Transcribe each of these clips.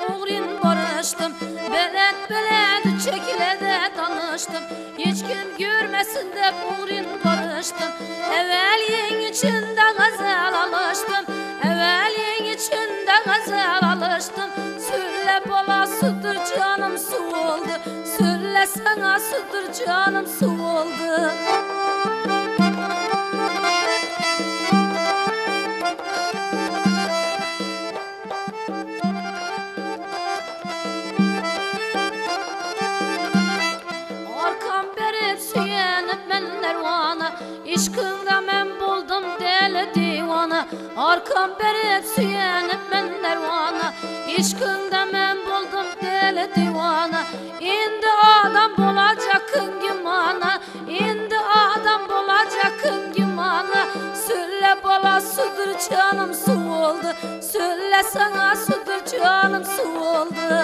uğrin barıştım. Belet belet çekile de danıştım. Hiç kim görmesin de uğrin barıştım. Evvelin içinde gazel alıştım. Evvelin içinde gazel alıştım. Sülle bala sudur canım su oldu. Sülle sana sudur canım su oldu. Arkam berip süyenip men dervana, İşkında men buldum deli divana. Arkam berip süyenip men dervana, İşkında men buldum deli divana. İndi adam bulacakın gümana, İndi adam bulacakın gümana. Sülle bala sudur canım su oldu. Sülle sana sudur canım su oldu.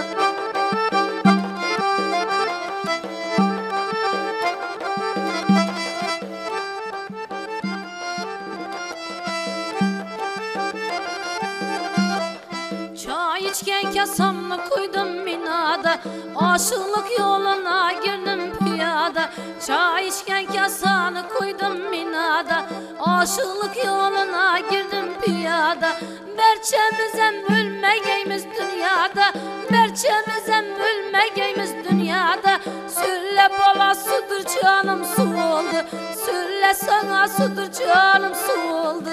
Çay içken kasamla koydum minada, aşıklık yoluna girdim piyada. Çay içken kasanı koydum minada, aşıklık yoluna girdim piyada. Berçemizem ölmeyimiz dünyada, berçemizem ölmeyimiz dünyada. Sülle bala sudur canım su oldu, sülle sana sudur canım su oldu.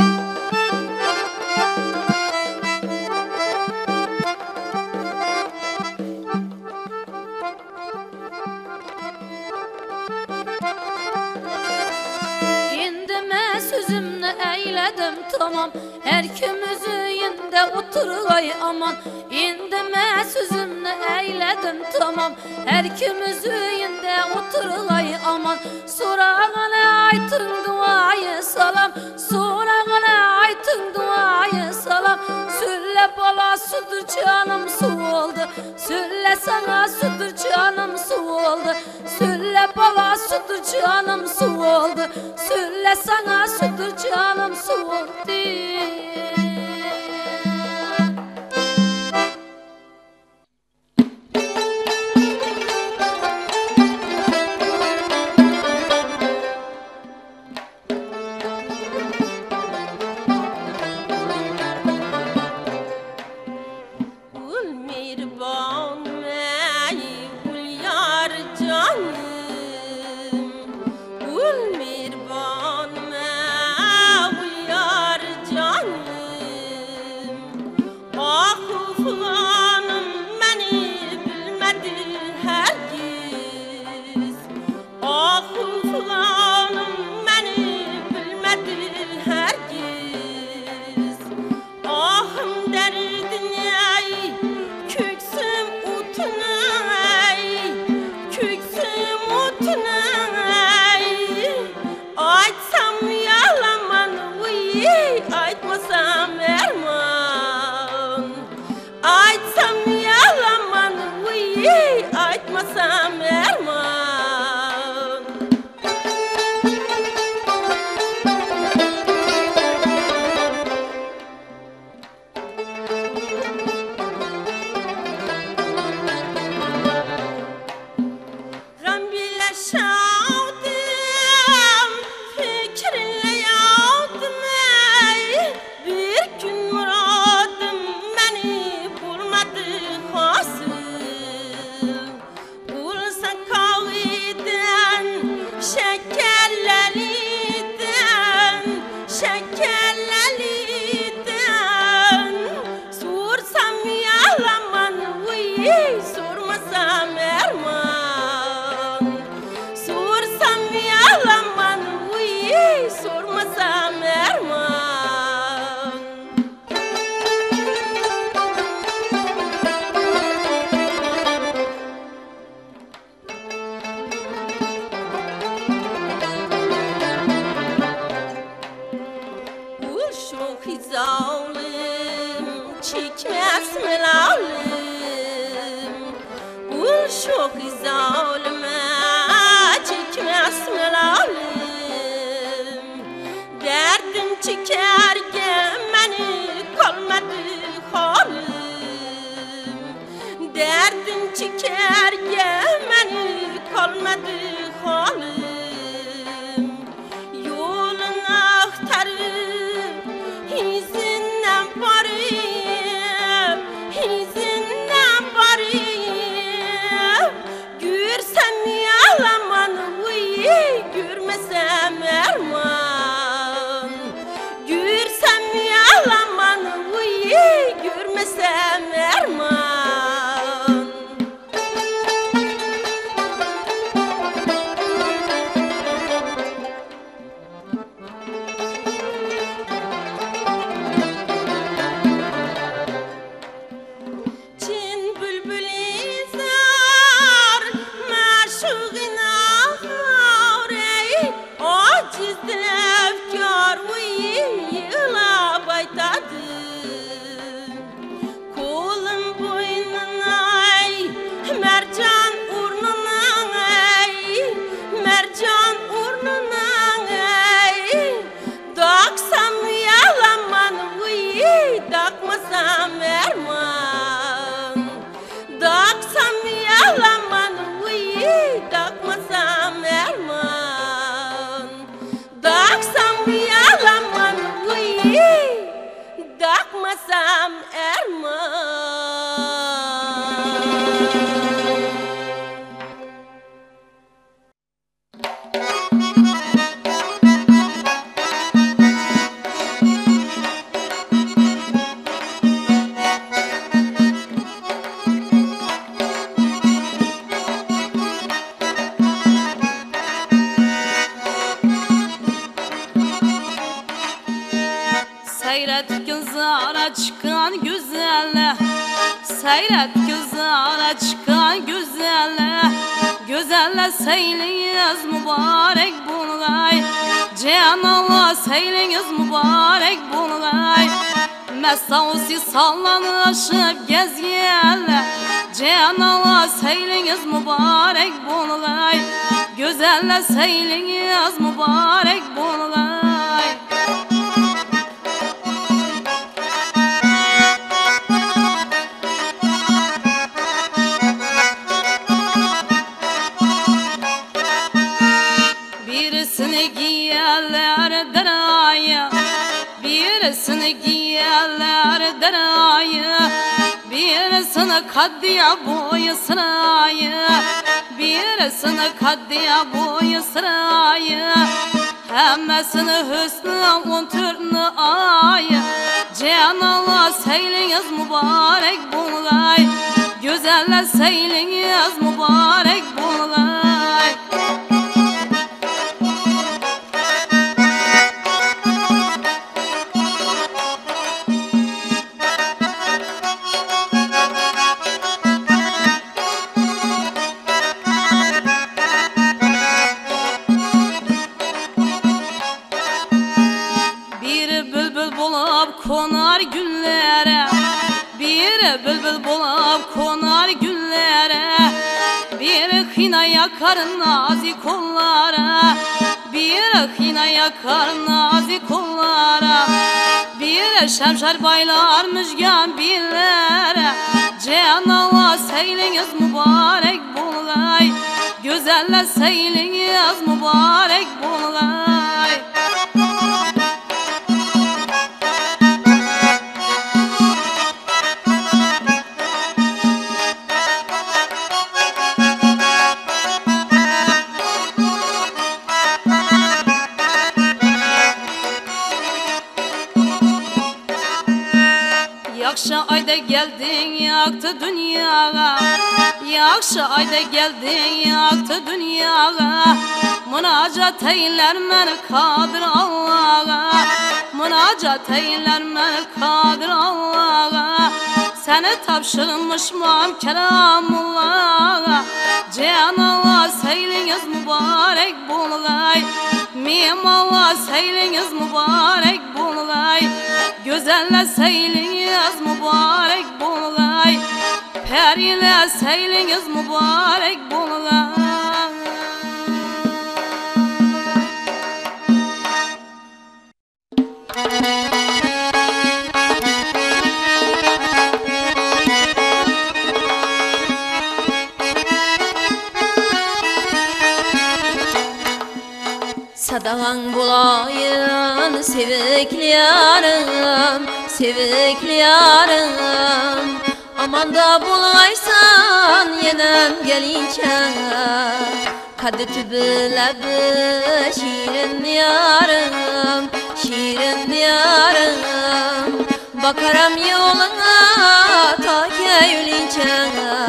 Sözümle eyledim tamam, her kimizinde oturgay aman. İndime sözümle eyledim tamam, her kimizinde oturgay aman. Sorağına aytın duayı salam, sorağına aytın duayı salam. Sülle bala sudur canım su oldu, sülle sana sudur canım su oldu. Sülle bala sudur canım su oldu, sülle sana sudur canım su oldu. derdim çekerge meni kalmadı halim yolun aktarıp izinden barıp gürsem yalaman gürmesem erman gürsem yalaman gürmesem erman Çin bülbülü zar maşuğuna ey aciz efkar yıla baytadı kolum boynuna ey mercan urnuna ey mercan urnuna ey daksam yalaman dakmasam erman daksam yalaman dakmasam erman daksam yalaman dakmasam erman Seyret gözara çıkan güzelle Seyret gözara çıkan güzelle Güzelle seyliniz mübarek bulgay Cihan Allah seyliniz mübarek bulgay Mesausi sallanışıp gezgelle Cihan Allah seyliniz mübarek bulgay Güzelle seyliniz mübarek bulgay Birisini giyerler deraya Birisini giyerler deraya Birisini kaddiya boyu sırayı Birisini kaddiya boyu sırayı Hemmesini hüsnü on türlü ayı Cihan Allah seyliniz mübarek bulgay Güzeller seyliniz mübarek bulgay Konar güllere Bir bülbül bulup konar güllere Bir hina yakar nazik kollara Bir hina yakar nazik kollara Bir şemşer baylar müjgan billere Cihan Allah seyliniz mübarek bulgay Güzeller seyliniz mübarek bulgay Yakşı ayda geldin yaktı dünyaya Yakşı ayda geldin yaktı dünyaya Münacat eyler men kadir Allah'a Münacat eyler men kadir Allah'a Seni tapşırmışmam keramullah'a Cihan Allah seyliniz mübarek bulgay Mim Allah seyliniz mübarek bulgay Güzeller seyliniz mübarek bulgay Periler seyliniz mübarek bulgay Dağın bulayın sevikli yarım, sevikli yarım. Aman da bulaysan yenem gelince, kadı tübülebi şirin yarım, şirin yarım. Bakaram yoluna ta köylince.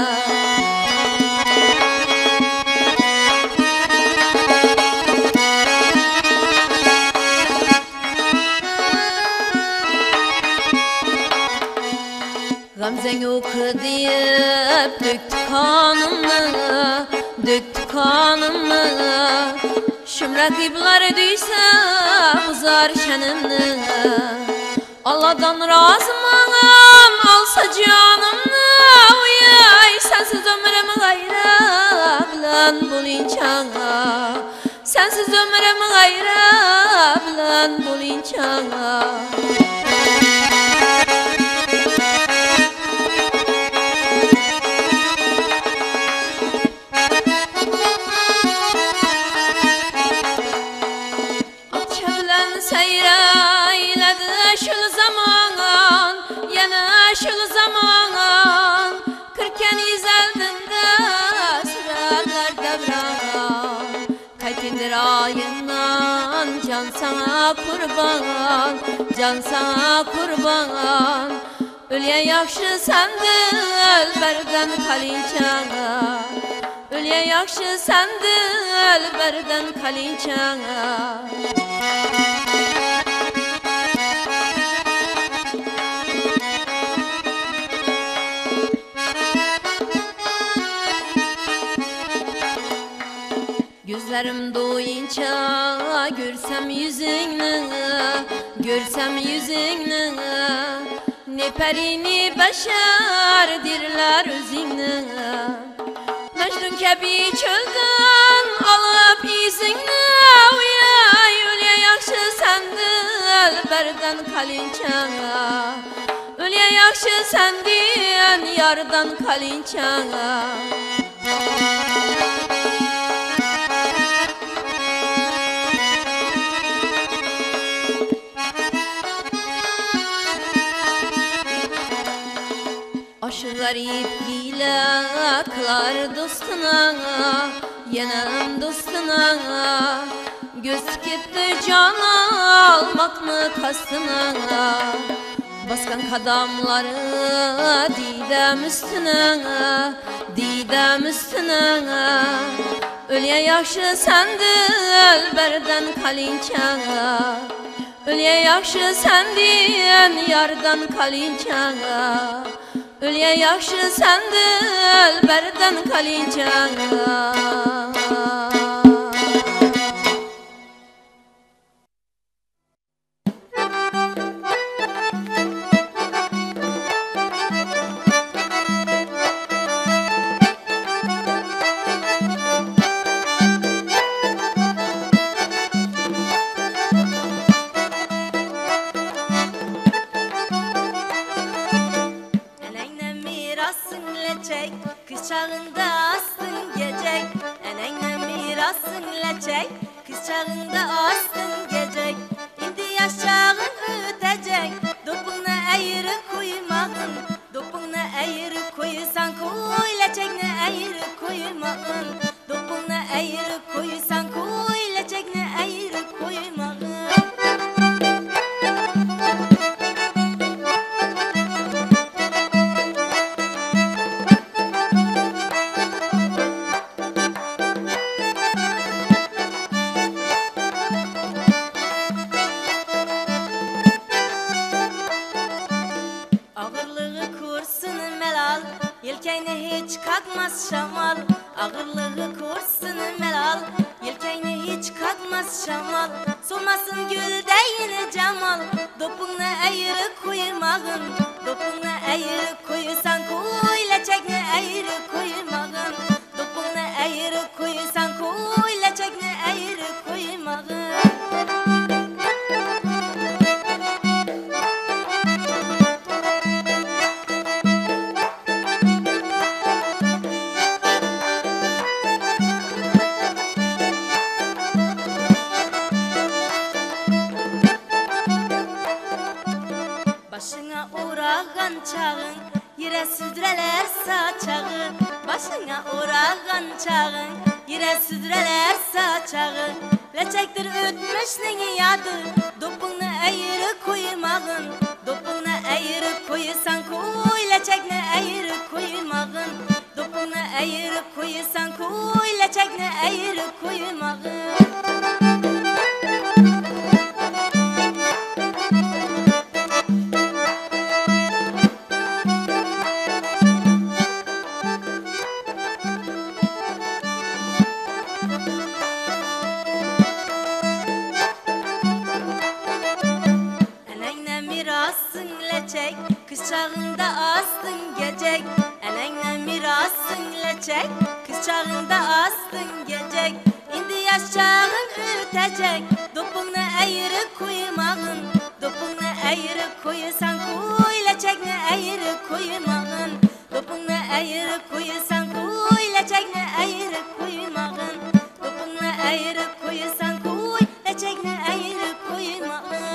Gamzen yok deyip döktü kanımı, döktü kanımı. Şüm rakipler duysa buzar şenimni. Allah'tan razımam alsa canımni. Uyay sensiz ömrüm gayra bilen bulinca. Sensiz ömrüm gayra bilen bulinca. Şul zaman kırken izeldinde sıralar devran. Kaytindir ayından can sana kurban, can sana kurban. Ölye yakşı sendil berden kalinçana, ölye yakşı sendil berden kalinçana. Gözlerim doyunca görsem yüzünü, görsem yüzünü. Ne peri ne beşer dirler özünü. Mecnun kebi çölden alıp izini. Uyay ölye yakşı sendil berden kalinça. Ölye yakşı sendin yardan kalinça. Aşı garip hile kılar dostuna, yenem dostuna. Göz gitti can almak mı kastına. Baskan kadamları didem üstüne, didem üstüne. Ölye yakşı sendil berden kalinça. Ölye yakşı sendin yardan kalinça. Ölye yakşı sendil berden kalinça. Kız çağında astın gecek, enenle mirasın leçek. Kız çağında astın gecek, indi yaş çağın ötecek. Dopuna eğri koymağın, dopuna eğri koysan koy. Leçekne eğri koymağın, dopuna eğri koysan koy. Leçekne eğri koymağın. Yelkeyne hiç kalkmaz şamal, ağırlığı kursun melal. Yelkeyne hiç kalkmaz şamal, solmasın gül değil cemal. Dopuna eğri koymağın, dopuna eğri koysan koy. Leçekne eğri koymağın, dopuna eğri koysan koy. Leçekne eğri koymağın. başına oragan çağın yine süzreler saçağın leçektir ötmüşlüğün yadı dopunu eğri koymağın dopunu eğri koysan koy leçekne eğri koymağın dopunu eğri koysan koy leçekne eğri koymağın kız çağında astın gecek enenle mirasın leçek kız çağında astın gecek indi yaş çağın ötecek dopunu eğri koymağın dopunu eğri koysan koy leçekne eğri koymağın dopunu eğri koysan koy leçekne eğri koymağın dopunu eğri koysan koy leçekne eğri koymağın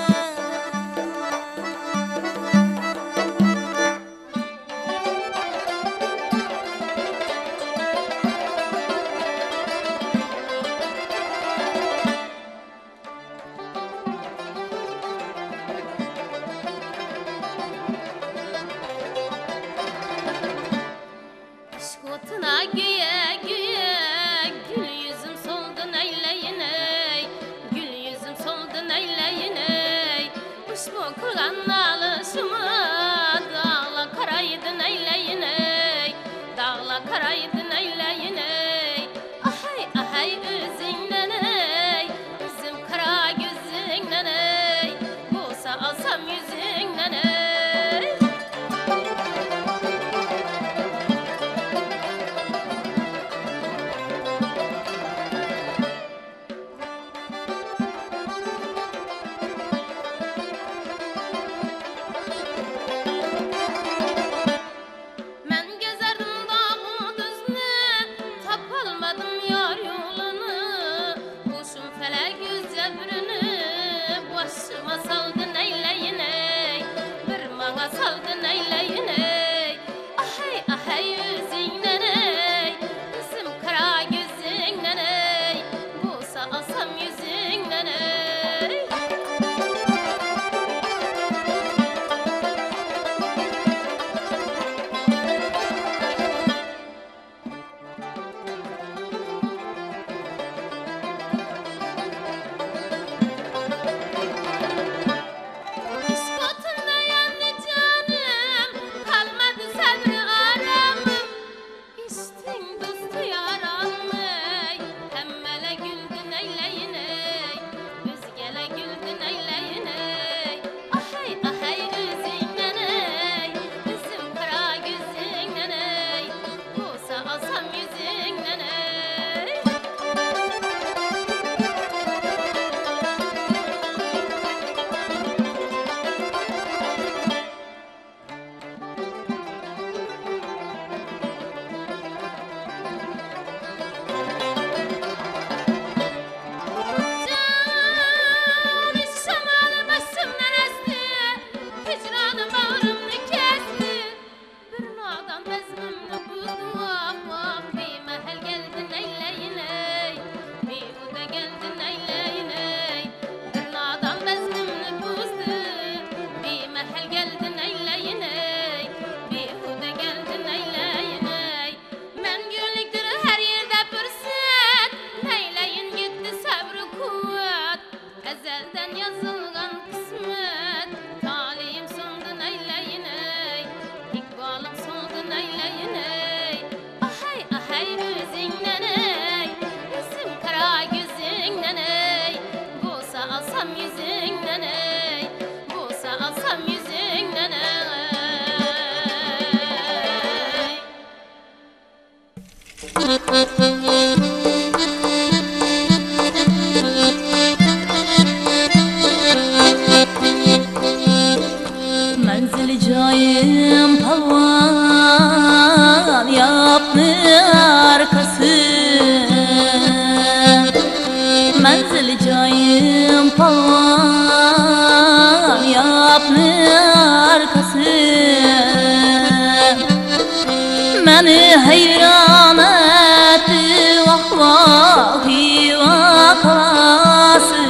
Məni heyran etdi vallahi vakası.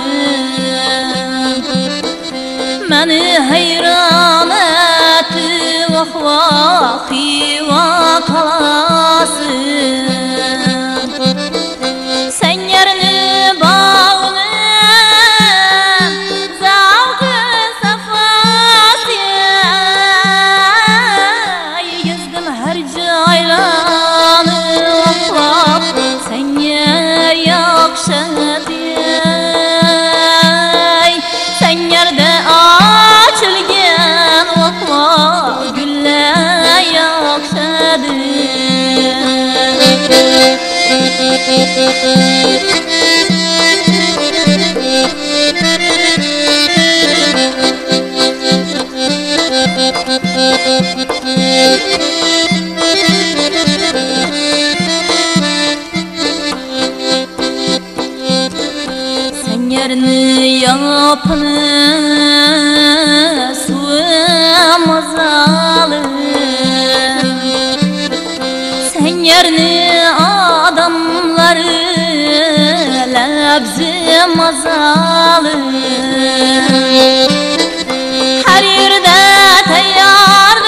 Məni heyran etdi vallahi vakası. Sen yerini bağlı zavkı safası. Gezdim her caylanı vallahi sen yer yakşadı. Sen yerde açılgen vallahi güller yakşadı. Sen yerini yapını sığmaz alır. Sen yerini adamları lebzi mazalı. Her yerde teyyardır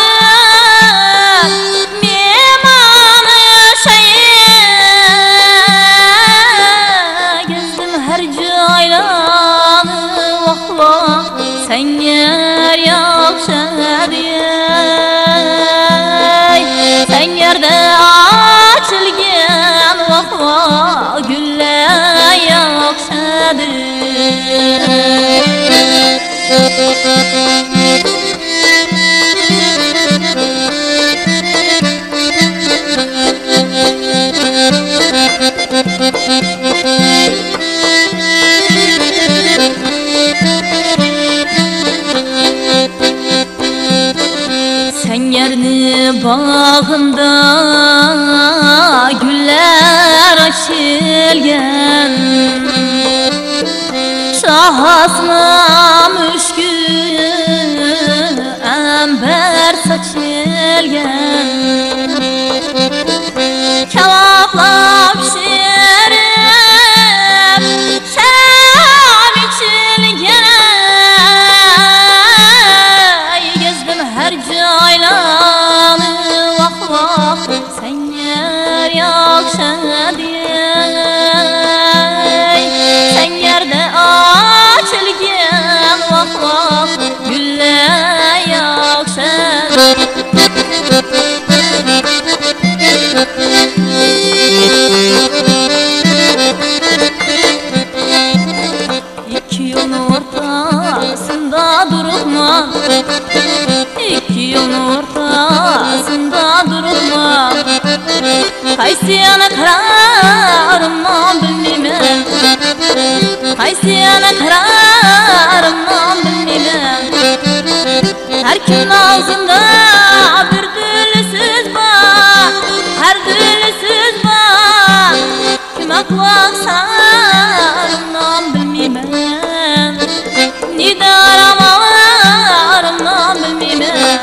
mimanı şeyi. Gezdim her caylanı vahva sen yer yakşadı. Sen yerde açılgen vahva güller yakşadı. Sen yerini bağında güller açılgen. Şahasına müşkü ember saçılgen. Kebapla pişirip şam içilgen. Gezdim her caylanı vah vah sen yer yakşadı. Sen yerde açılgen vah vah güller yakşadı. İki yolun ortasında durma. İki yolun ortasında durma. Kaysi yana kararımdan bilmem. Kaysi yana kararımdan bilmem. Her kimin ağzında bir türlü söz var. Her türlü söz var. Kime kulak sarımdan bilmem. Nida aramalarımdan bilmem.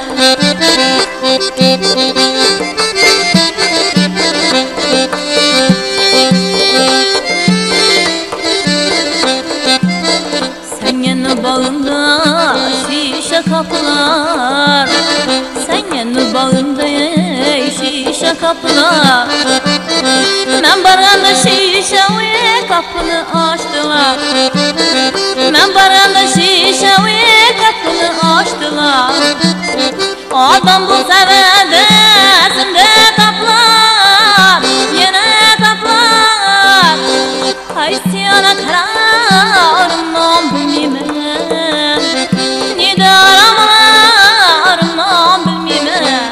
Sen yanı bağında şişe kapılar. Sen yanı bağında şişe kapılar. Ben baranda şişe ve kapını açtılar. Ben baranda şişe ve kapını açtılar. Adam bu sevede sende taplar. Yine taplar. Haysiyana kararımdan bilmem. Nida aramalarımdan bilmem.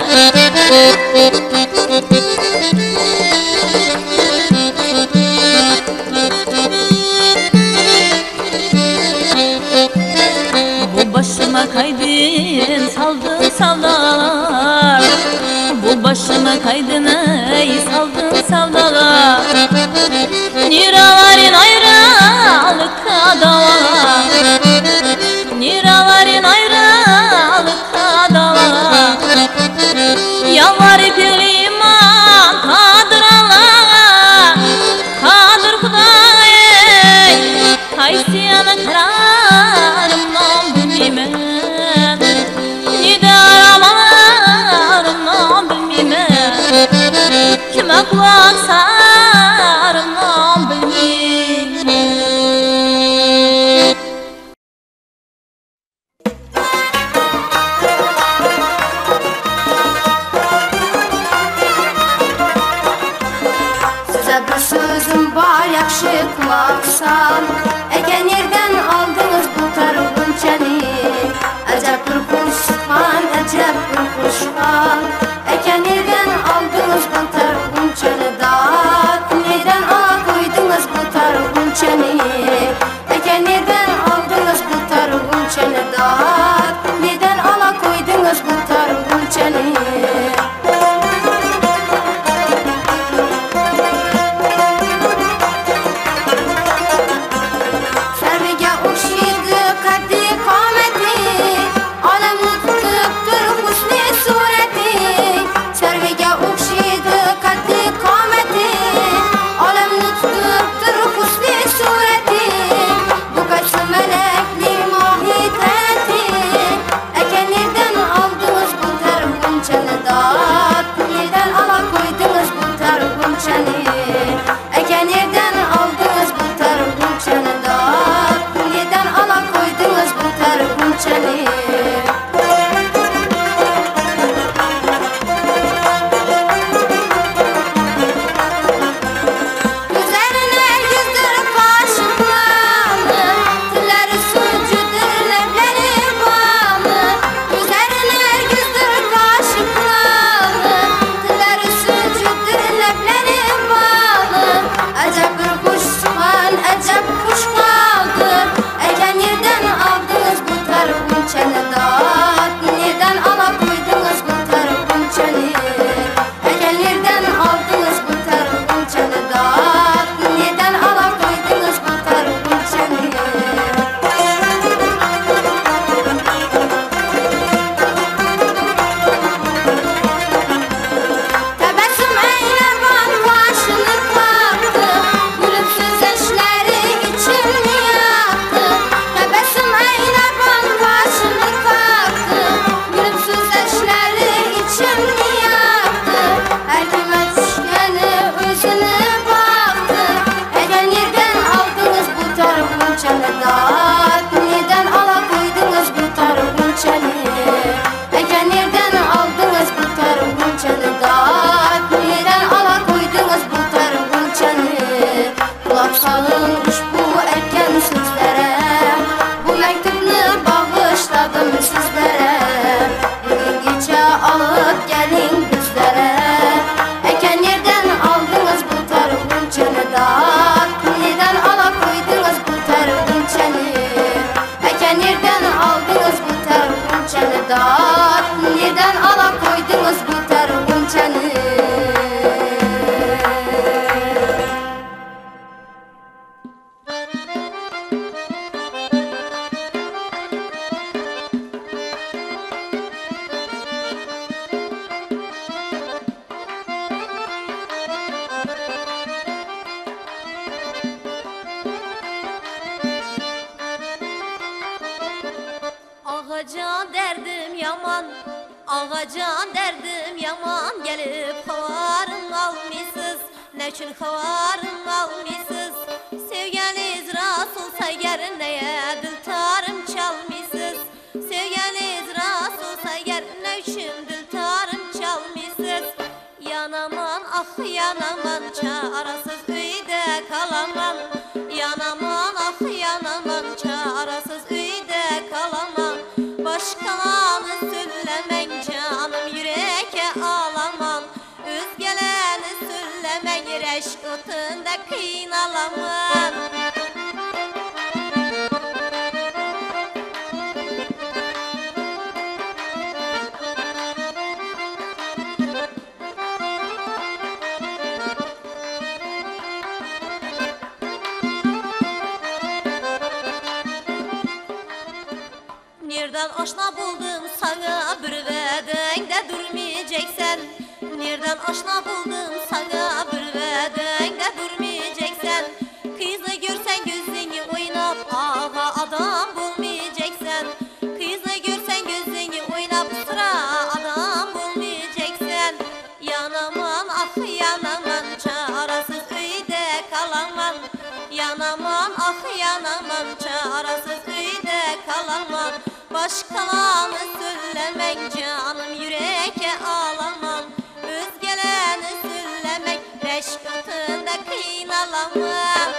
Bu başıma kaydın saldın savdalar. Bu başıma kaydın ey saldın savdalar. Niraların ayrılık davalar. Niraların ayrılık davalar. Yalvarıp yılima kulak sarmam bilmir. Size bir sözüm var, yakşı kulak sal. Ege nereden aldınız bu tarhunçeni? Acep bir kuşkan, acep bir kuşkan. Ege nereden aldınız bu tarhunçeni? Dat neden ala koydunuz bu tarhunçeni? Ege nereden aldınız bu tarhunçeni? Dat neden ala koydunuz bu tarhunçeni? Ağacan derdim yaman, ağacan derdim yaman. Gelip havarım almışsız, ne üçün havarım almışsız? Sevgeniz rast olsa ger, neye diltarım çalmışsız? Sevgeniz rast olsa ger, ne üçün diltarım çalmışsız? Yanaman, ah yanaman, çarasız öyde kalamam. Yanaman, ah yanaman, çarasız öyde kalamam. Başkalarını söylemen canım, yüreğe ağlamam. Özgelerini söylemen, reşk otunda kıynalamam. Nereden aşna buldum sana, bir vedende durmayacaksan. Nereden aşna buldum sana, bir vedende durmayacaksan. Kızı görsen gözünü oynap, ağa adam bulmayacaksan. Kızı görsen gözünü oynap, sıra adam bulmayacaksan. Yanaman, ah ya yanaman, çarasız öyde kalaman. Yanaman, ah yanaman, çarasız öyde kalaman. Başkalarını söylemek canım yüreğe ağlaman. Özgelerini söylemek reşkatında kıynalaman.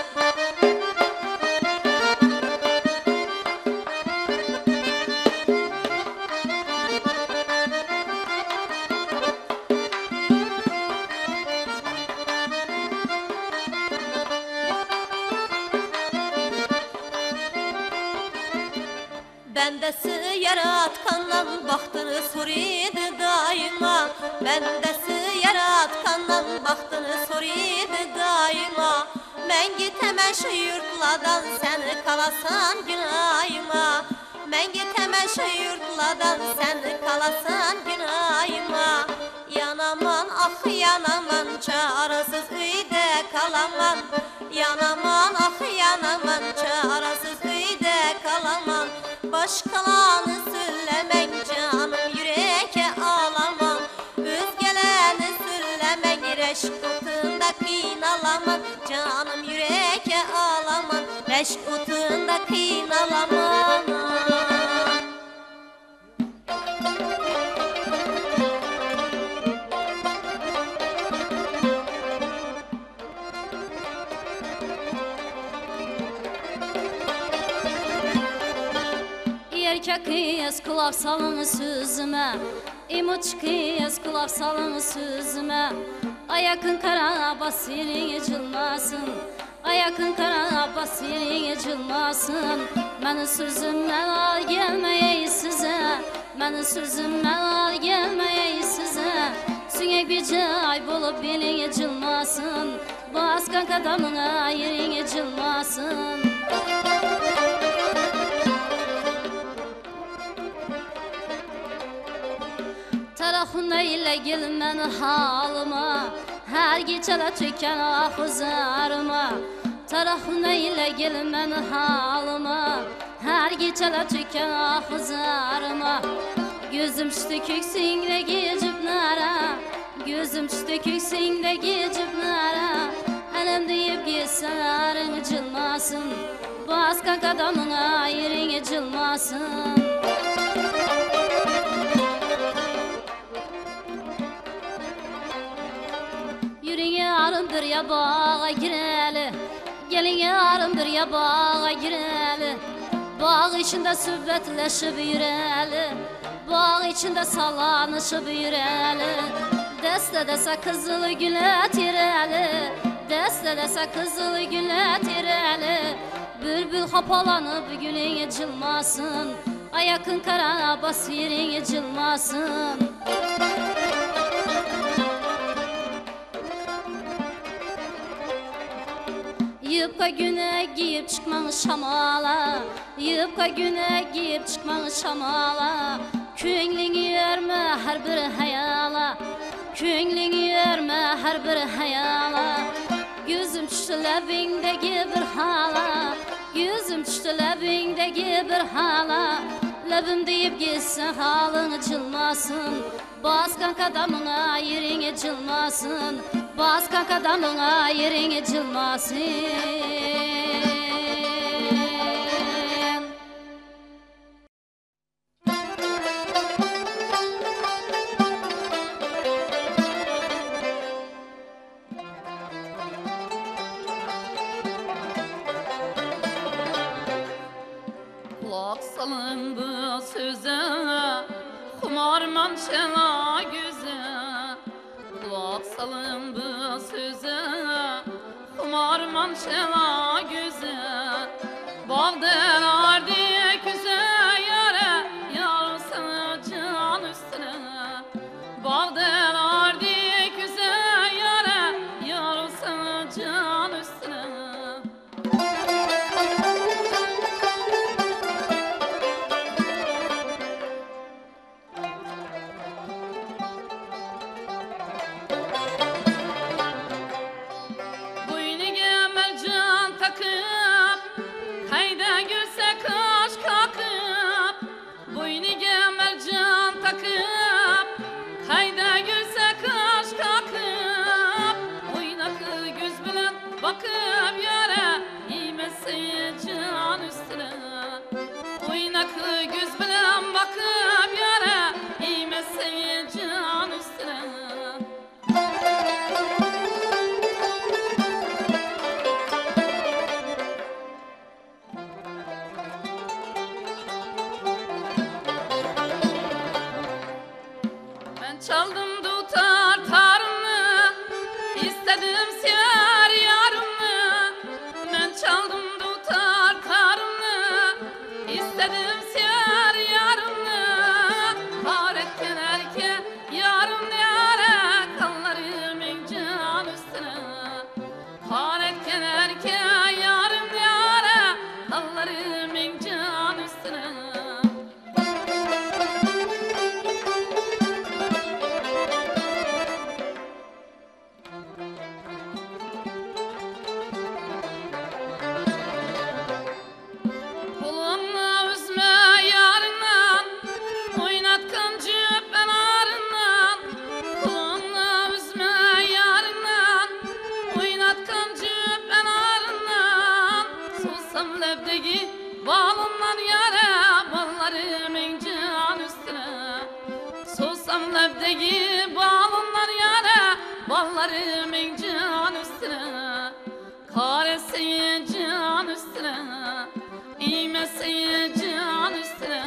Bendesi yaratkandan baktını soruydu daima. Bendesi yaratkandan baktını soruydu daima. Men gitemem şu yurtlardan sen kalasan günahıma. Men gitemem şu yurtlardan sen kalasan günahıma. Yanaman ah yanaman, çarasız öyde kalaman. Yanaman ah yanaman, çarasız öyde kalaman. Başkalarını söylemek canım yüreğe ağlaman. Özgelerini söylemek reşk otunda kıynalaman. Canım yüreğe ağlaman, reşk otunda kıynalaman. Erkek kız kulak salın sözüme, İmuç kız kulak salın sözüme. Ayakın kara basirin açılmasın, ayakın kara basirin açılmasın. Benim sözümden al gelmeye size, benim sözümden al gelmeye size. Sünek bir cay bulup belin açılmasın, baskan kadamına yerin açılmasın. Tarafına ile gelmen halıma, her gecele tüken ahuzarıma. Tarafına ile gelmen halıma, her gecele tüken ahuzarıma. Gözüm düştü köksünde gecip nara, gözüm düştü köksünde gecip nara. Anam deyip gitsen arın açılmasın, baskan kadamına yerin açılmasın. Yarım bir yabağa gireli, gelin yarım bir yabağa gireli. Bağ içinde sübbetleşip yüreli, bağ içinde sallanışıp yüreli. Deste dese kızıl güle tireli, deste dese kızıl güle tireli. Bülbül hapalanıp gülün açılmasın, ayakın kara basirin açılmasın. Yıpka güne giyip çıkman şamala, yıpka güne giyip çıkman şamala. Köңlüň yerme her bir hayala, köңlüň yerme her bir hayala. Gözüm düştü lebindeki bir hala, gözüm düştü lebindeki bir hala. Lebim deyip gitsin halın açılmasın, baskan kadamına yerin açılmasın. Baskan kadamına yerin açılmasın. Kulak salın bu söze, kumarman şela güze. Kulak salın bu söze, kumarman şela güze. Bağdır ardi küze yere, yarsın can üstüne. Bağdır ardi küze yere, yarsın can üstüne. Hayda gülse kaş kakıp, bakıp yara İymesi can üstüne Oynaklı göz bilen bakıp yara İymesi can üstüne Ben çaldım tutar tarımı İstedim sever yarımı Ben çaldım tutar tarımı İstedim sever yarımı Haretken erke yarım yara Kallarımın can üstüne Haretken erke yarım yara Kallarımın can üstüne Kulağımla üzme yarından Oynatkan cübben arından Kulağımla üzme yarından Oynatkan cübben arından Susam lebdegi balından yara Ballarımın can üstüne Susam lebdegi balından yara Ballarımın can üstüne Karesi can üstüne İymesi can üstüne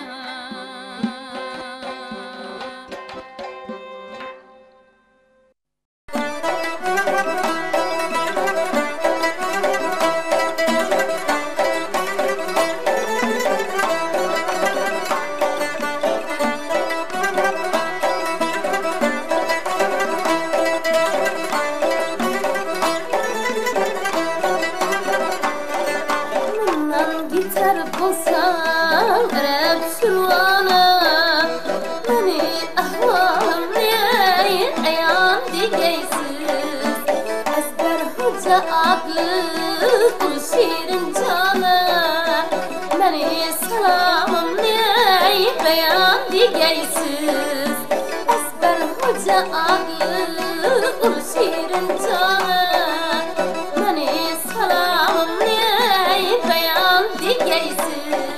Bundan gitar bulsam Arap şurvana Beni ahvalım neyin ayan digeysiz Ezber hoca adlı kul şirin cana Beni salamım neyin beyan digeysiz Ezber hoca adlı kul şirin cana Beni salamım neyin beyan digeysiz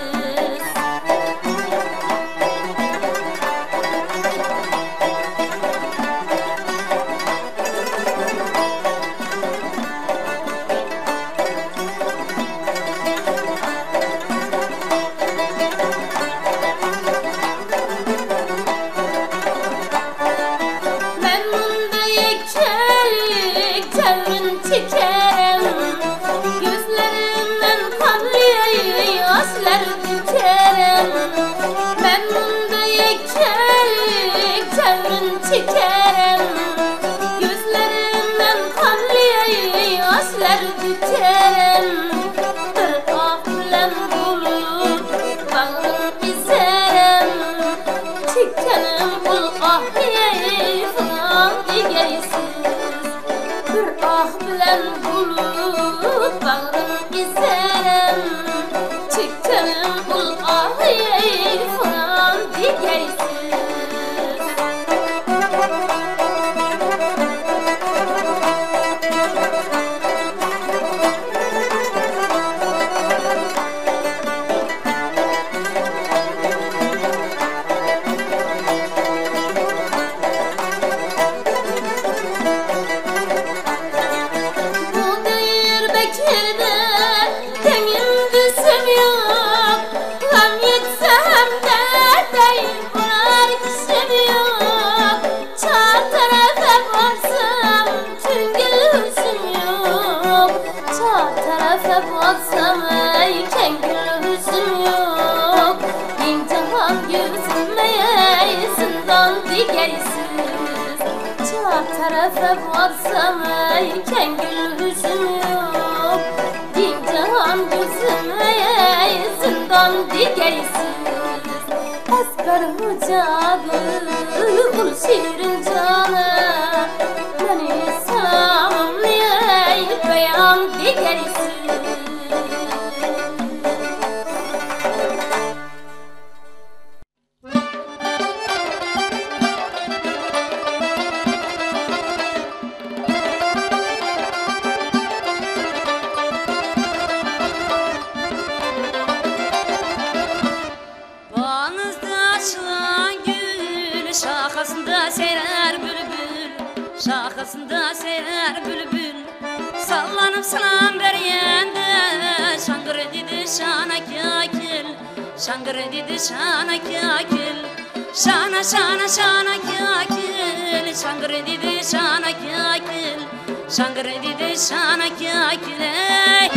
Ben bunda yekçelik çevrin çekerim Gözlerimden kanlı yaşlar dökerim Ben bunda yekçelik çevrin çekerim Gözlerimden kanlı yaşlar dökerim Bir ah bilen bulup bağrım ezerim Çekenim bul ah falan digeysiz Bir ah bilen bulup bağrım ezerim Çekenim bul ah falan digeysiz Bu değil Bekir'de Dengin düşüm yok Gam yetsem de değil Bular kişim yok Çar tarafa baksam Çünkü hüsüm yok Çar tarafa baksam Ey kengül hüsüm yok Yin cahan gözüme zindan digeysiz Çar tarafa baksam ey kengül hüsüm yok Din cahan gözüme zindan digeysiz Ezber hucadı ul şirin cana Beni salamım ey beyan digeysiz Yuvasında seyrer bülbül sallanıp salam beriyende şangır dedi şana kakil şangır dedi şana kakil şana şana şana kakil şangır dedi şana kakil şangır dedi şana kakil ey.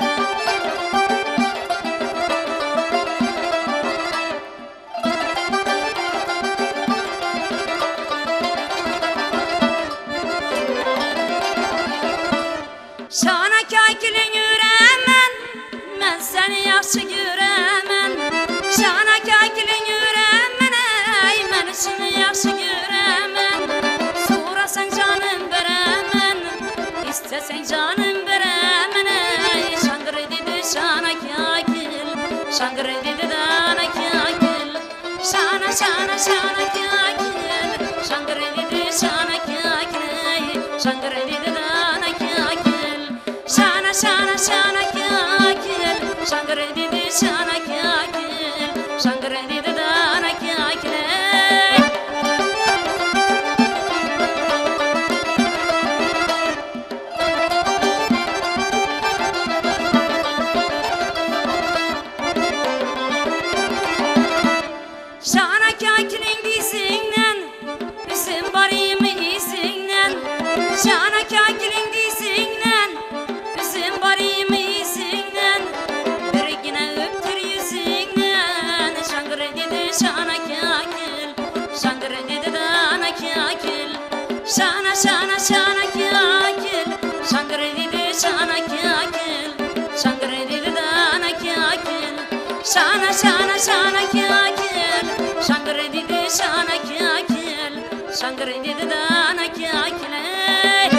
Şana kakilin yüremen, men seni yaxşı göremen. Şana kakilin yüremen, ey men seni yaxşı göremen. Sorasan canım beremen, istesen canım beremen ey. Şangır dedi şana kakil, şangır dedi dana kakil. Şana şana şana kakil, şangır dedi şana kakil ey. Şangır dedi dana kakil. Şana şana şana kakil şangır dedi şana kakil şangır dedi dana kakil ey. Şana kakilin disinden bizim barımı isinden şana kakilin disinden bizim barımı isinden bir yine öptür yüzünden şangır dedi şana kakil şangır dedi dana kakil şana şana şana kakil şangır dedi şana kakil şangır dedi dana kakil şana şana şana kakil şangır dedi şana kakil şangır dedi dana kakil ey.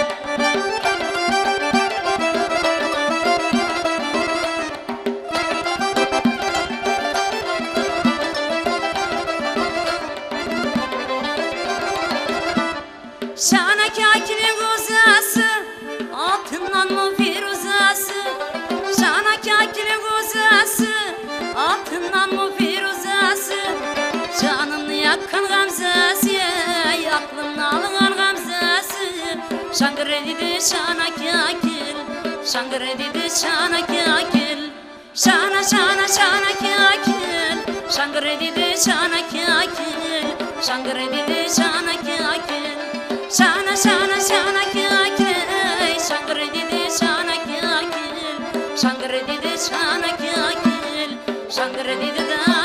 Şana kakilin gozası altından mı firuzası şana kakilin gozası altından mı firuzası canını yakan gamzası ey aklımın alınan gamzası şangır dedi şana kakil şangır dedi şana kakil şana şana şana kakil şangır dedi şana kakil şangır dedi şana kakil şana şana şana kakil ey şangır dedi şana kakil şangır dedi şana kakil şangır dedi